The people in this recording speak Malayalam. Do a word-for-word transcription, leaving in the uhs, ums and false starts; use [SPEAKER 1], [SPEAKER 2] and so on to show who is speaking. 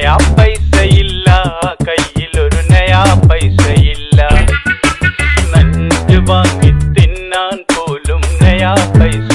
[SPEAKER 1] നയാ പൈസയില്ല, കയ്യിലൊരു നയാ പൈസയില്ല. നഞ്ച് വാങ്ങി തിന്നാൻ പോലും നയാ പൈസ